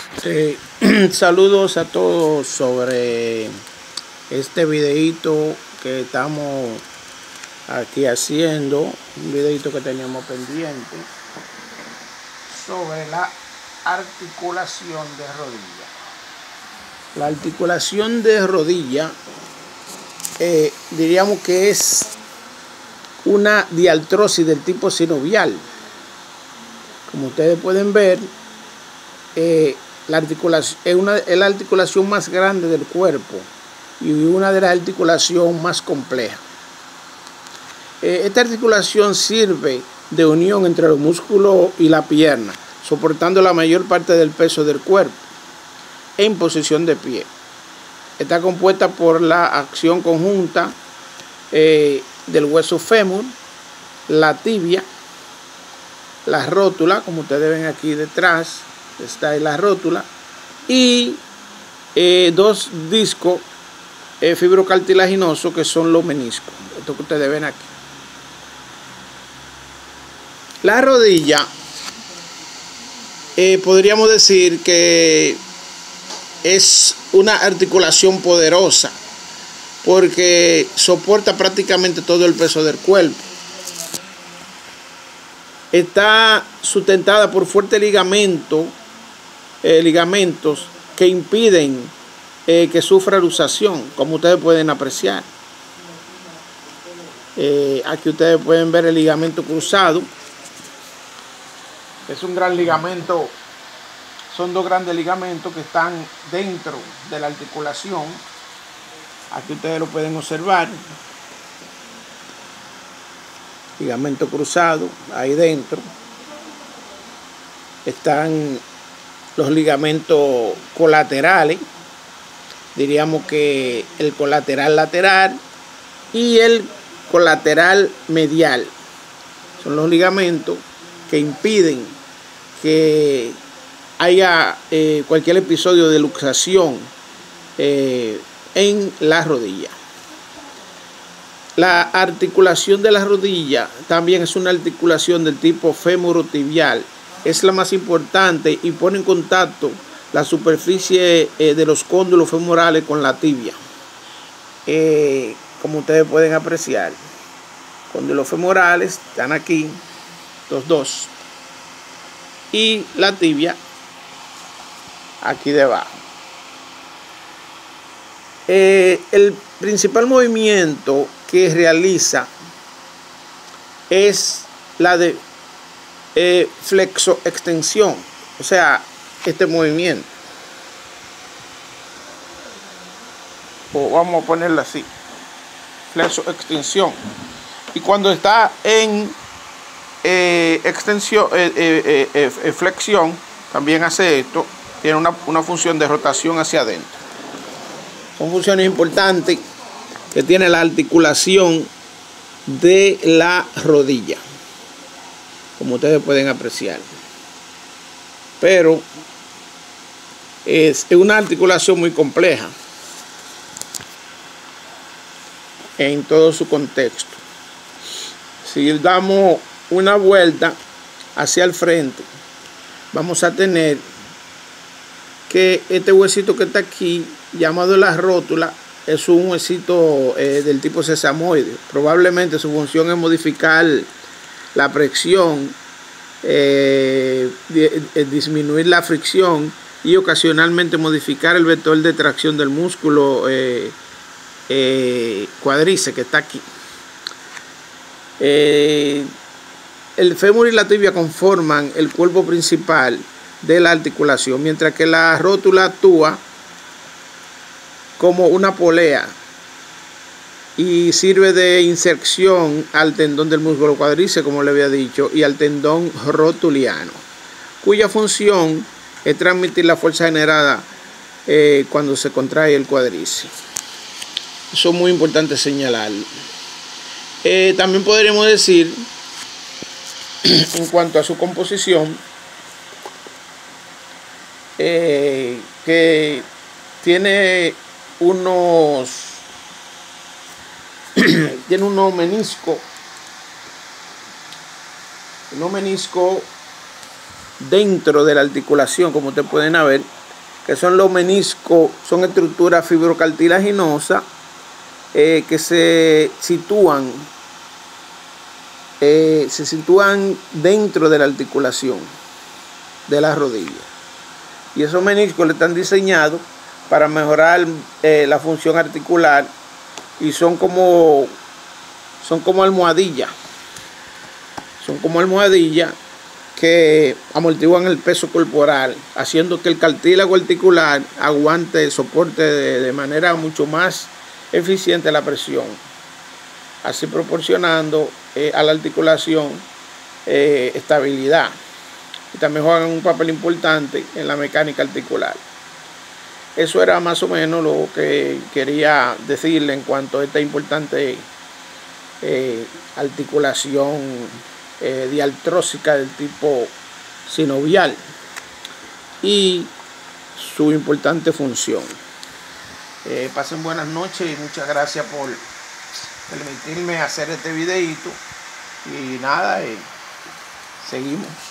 Sí, saludos a todos sobre este videito que estamos aquí haciendo, un videito que teníamos pendiente sobre la articulación de rodilla. La articulación de rodilla diríamos que es una diartrosis del tipo sinovial. Como ustedes pueden ver, la articulación es la articulación más grande del cuerpo y una de las articulaciones más complejas. Esta articulación sirve de unión entre los músculos y la pierna, soportando la mayor parte del peso del cuerpo en posición de pie. Está compuesta por la acción conjunta del hueso fémur, la tibia, la rótula, como ustedes ven aquí detrás, está ahí la rótula, y dos discos fibrocartilaginosos que son los meniscos, esto que ustedes ven aquí. La rodilla, podríamos decir que es una articulación poderosa porque soporta prácticamente todo el peso del cuerpo. Está sustentada por fuertes ligamentos que impiden que sufra luxación, como ustedes pueden apreciar. Aquí ustedes pueden ver el ligamento cruzado. Es un gran ligamento, son dos grandes ligamentos que están dentro de la articulación. Aquí ustedes lo pueden observar. Ligamento cruzado, ahí dentro están los ligamentos colaterales, diríamos que el colateral lateral y el colateral medial. Son los ligamentos que impiden que haya cualquier episodio de luxación en la rodilla. La articulación de la rodilla también es una articulación del tipo femorotibial. Es la más importante y pone en contacto la superficie de los cóndulos femorales con la tibia. Como ustedes pueden apreciar, cóndulos femorales están aquí, los dos, y la tibia aquí debajo. El principal movimiento que realiza es la de flexoextensión, o sea, este movimiento, o vamos a ponerlo así, flexoextensión. Y cuando está en flexión, también hace esto, tiene una función de rotación hacia adentro. Son funciones importantes que tiene la articulación de la rodilla, como ustedes pueden apreciar. Pero es una articulación muy compleja en todo su contexto. Si damos una vuelta hacia el frente, vamos a tener que este huesito que está aquí, llamado la rótula, es un huesito del tipo sesamoide. Probablemente su función es modificar la presión, disminuir la fricción y ocasionalmente modificar el vector de tracción del músculo cuádriceps que está aquí. El fémur y la tibia conforman el cuerpo principal de la articulación, mientras que la rótula actúa como una polea y sirve de inserción al tendón del músculo cuádriceps, como le había dicho, y al tendón rotuliano, cuya función es transmitir la fuerza generada cuando se contrae el cuádriceps. Eso es muy importante señalarlo. También podríamos decir, en cuanto a su composición, que tiene unos meniscos dentro de la articulación, como ustedes pueden ver, que son los meniscos, son estructuras fibrocartilaginosas que se sitúan dentro de la articulación de la rodilla. Y esos meniscos están diseñados para mejorar la función articular y son como almohadillas. Son como almohadillas que amortiguan el peso corporal, haciendo que el cartílago articular aguante, soporte de manera mucho más eficiente la presión, así proporcionando a la articulación estabilidad. Y también juegan un papel importante en la mecánica articular. Eso era más o menos lo que quería decirle en cuanto a esta importante articulación diartrósica del tipo sinovial y su importante función. Pasen buenas noches y muchas gracias por permitirme hacer este videito. Y nada, seguimos.